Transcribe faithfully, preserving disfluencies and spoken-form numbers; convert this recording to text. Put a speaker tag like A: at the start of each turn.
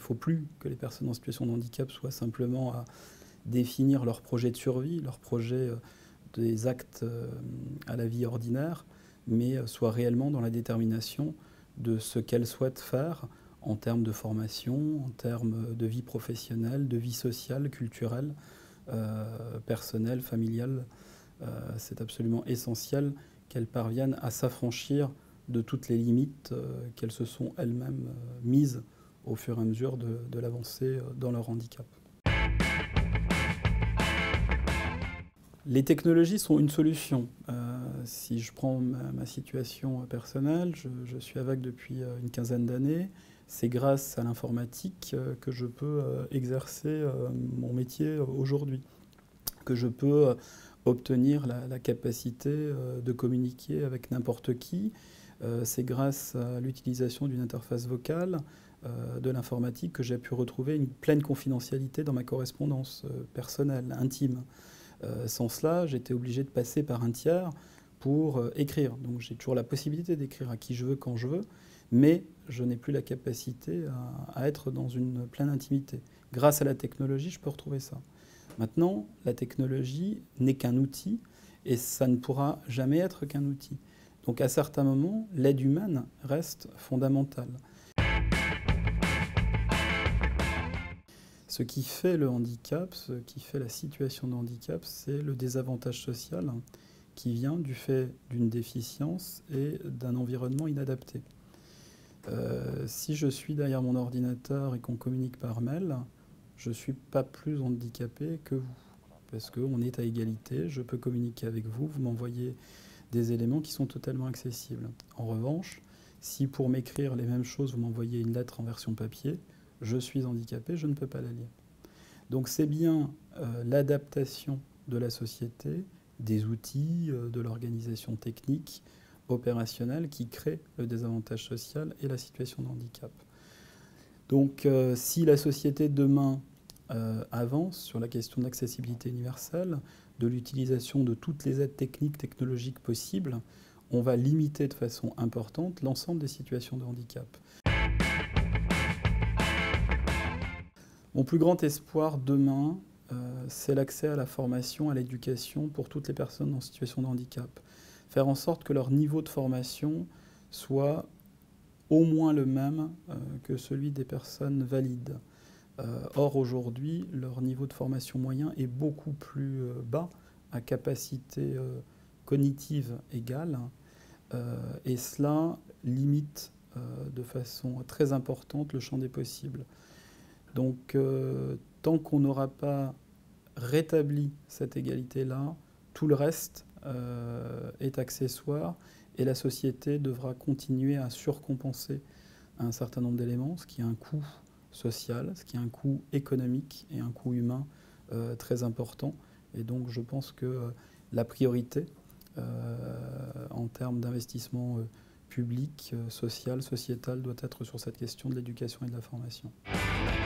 A: faut plus que les personnes en situation de handicap soient simplement à définir leur projet de survie, leur projet euh, des actes euh, à la vie ordinaire, mais euh, soient réellement dans la détermination de ce qu'elles souhaitent faire en termes de formation, en termes de vie professionnelle, de vie sociale, culturelle, euh, personnelle, familiale. Euh, c'est absolument essentiel qu'elles parviennent à s'affranchir de toutes les limites euh, qu'elles se sont elles-mêmes euh, mises au fur et à mesure de, de l'avancée dans leur handicap. Les technologies sont une solution. Euh, si je prends ma, ma situation personnelle, je, je suis aveugle depuis une quinzaine d'années. C'est grâce à l'informatique que je peux exercer mon métier aujourd'hui, que je peux obtenir la, la capacité de communiquer avec n'importe qui. C'est grâce à l'utilisation d'une interface vocale de l'informatique que j'ai pu retrouver une pleine confidentialité dans ma correspondance personnelle, intime. Euh, sans cela, j'étais obligé de passer par un tiers pour euh, écrire. Donc j'ai toujours la possibilité d'écrire à qui je veux, quand je veux, mais je n'ai plus la capacité à, à être dans une pleine intimité. Grâce à la technologie, je peux retrouver ça. Maintenant, la technologie n'est qu'un outil et ça ne pourra jamais être qu'un outil. Donc à certains moments, l'aide humaine reste fondamentale. Ce qui fait le handicap, ce qui fait la situation de handicap, c'est le désavantage social qui vient du fait d'une déficience et d'un environnement inadapté. Euh, si je suis derrière mon ordinateur et qu'on communique par mail, je ne suis pas plus handicapé que vous. Parce qu'on est à égalité, je peux communiquer avec vous, vous m'envoyez des éléments qui sont totalement accessibles. En revanche, si pour m'écrire les mêmes choses, vous m'envoyez une lettre en version papier, je suis handicapé, je ne peux pas la lire. Donc c'est bien euh, l'adaptation de la société, des outils, euh, de l'organisation technique, opérationnelle qui crée le désavantage social et la situation de handicap. Donc euh, si la société demain euh, avance sur la question de l'accessibilité universelle, de l'utilisation de toutes les aides techniques, technologiques possibles, on va limiter de façon importante l'ensemble des situations de handicap. Mon plus grand espoir demain, euh, c'est l'accès à la formation, à l'éducation pour toutes les personnes en situation de handicap. Faire en sorte que leur niveau de formation soit au moins le même euh, que celui des personnes valides. Euh, or, aujourd'hui, leur niveau de formation moyen est beaucoup plus euh, bas, à capacité euh, cognitive égale, euh, et cela limite euh, de façon très importante le champ des possibles. Donc, euh, tant qu'on n'aura pas rétabli cette égalité-là, tout le reste euh, est accessoire et la société devra continuer à surcompenser un certain nombre d'éléments, ce qui a un coût social, ce qui a un coût économique et un coût humain euh, très important. Et donc, je pense que euh, la priorité euh, en termes d'investissement euh, public, euh, social, sociétal doit être sur cette question de l'éducation et de la formation.